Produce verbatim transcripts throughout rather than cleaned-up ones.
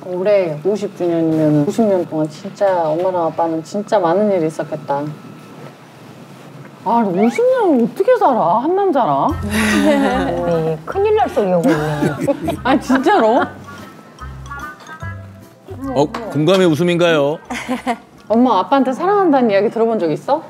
올해 오십 주년이면 오십 년 동안 진짜 엄마랑 아빠는 진짜 많은 일이 있었겠다. 아, 오십 년을 어떻게 살아? 한 남자랑? 네, 큰일 날 소리 오고 있네. 아, 진짜로? 어, 공감의 웃음인가요? 엄마 아빠한테 사랑한다는 이야기 들어본 적 있어?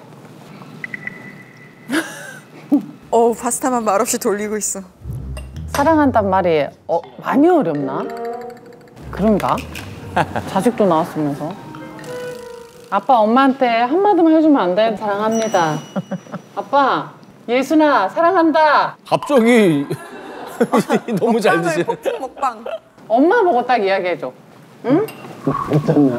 어, 파스타만 말없이 돌리고 있어. 사랑한단 말이 어, 많이 어렵나? 그런가? 자식도 낳았으면서. 아빠 엄마한테 한마디만 해주면 안 돼? 사랑합니다. 아빠, 예순아 사랑한다. 갑자기 너무 잘 드시네. 폭풍 먹방. 엄마 보고 딱 이야기해줘. 응? 괜찮냐?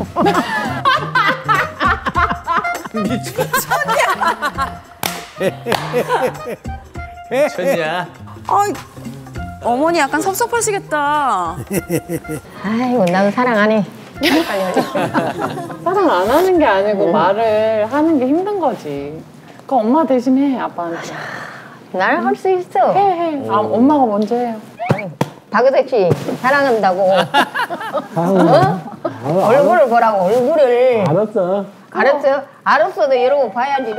미쳤냐? 아이, 어머니 약간 섭섭하시겠다. 아이고, 나도 사랑 안 해. 빨리 하자. 사랑 안 하는 게 아니고 말을 하는 게 힘든 거지. 그 엄마 대신 해, 아빠한테. 나랑 할 수 있어. 해, 해. 아, 엄마가 먼저 해요. 박은택 씨, 사랑한다고. 어? 얼굴을 보라고, 얼굴을. 알았어. 알았어? 알았어도 이러고 봐야지.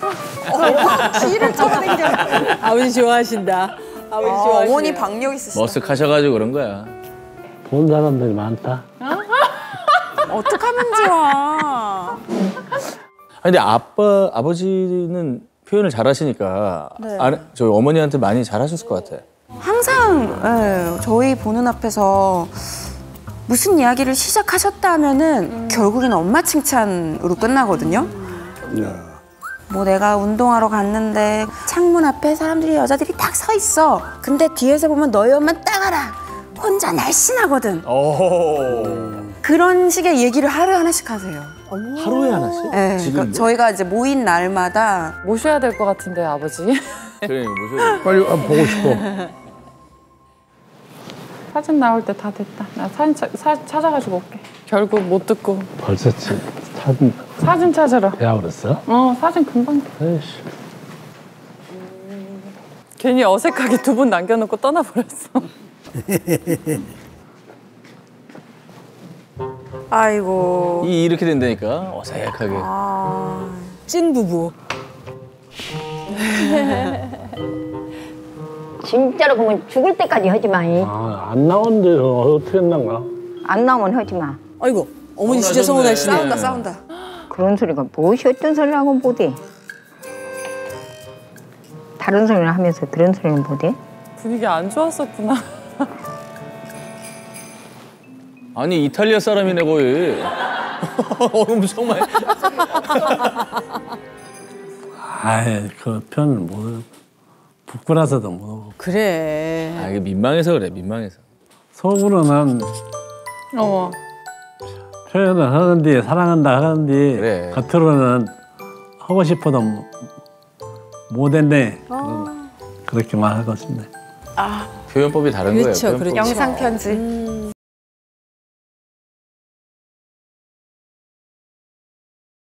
지를 털어댕겨. 아버지 좋아하신다. 아버지 아, 좋아하시네. 어머니 박력 있으시다. 머쓱하셔가지고 그런 거야. 본 사람들이 많다. 어떡하면 좋아. 아니, 근데 아빠, 아버지는 표현을 잘하시니까 네. 아, 저 어머니한테 많이 잘하셨을 것 같아. 항상 예, 저희 보는 앞에서 무슨 이야기를 시작하셨다 하면은 음. 결국에는 엄마 칭찬으로 끝나거든요. 뭐 내가 운동하러 갔는데 창문 앞에 사람들이 여자들이 딱 서 있어. 근데 뒤에서 보면 너희 엄마 딱 알아. 혼자 날씬하거든. 오. 그런 식의 얘기를 하루에 하나씩 하세요. 하루에 하나씩? 네, 지금도? 그러니까 저희가 이제 모인 날마다 모셔야 될 것 같은데, 아버지. 그래, 모셔야 빨리 아, 보고 싶어. 사진 나올 때 다 됐다. 나 사진 차, 사, 찾아가지고 올게. 결국 못 듣고. 벌써 치, 사진 사진 찾으러. 야 그랬어? 어, 사진 금방. 에이씨. 괜히 어색하게 두 분 남겨놓고 떠나버렸어. 아이고. 이 이렇게 된다니까 어색하게. 아... 찐 부부. 진짜로 그러면 죽을 때까지 하지 마. 아, 안 나온데 어떻게 했는가? 안 나오면 하지 마. 아이고, 어머니 진짜 서운하시네. 싸운다 싸운다. 그런 소리가 무엇이 어떤 소리를 하고 못해. 다른 소리를 하면서 그런 소리는 못해. 분위기 안 좋았었구나. 아니, 이탈리아 사람이네 거의. 어, 정말. 아이, 그 편을 못 부끄러워서도 못 하고. 그래. 아, 이게 민망해서 그래, 민망해서. 속으로는 어머. 표현을 하는데 사랑한다 하는데 그래. 겉으로는 하고 싶어도 못했네. 그렇게만 하고 싶네. 표현법이 다른 그렇죠, 거예요. 그렇죠. 영상 편지.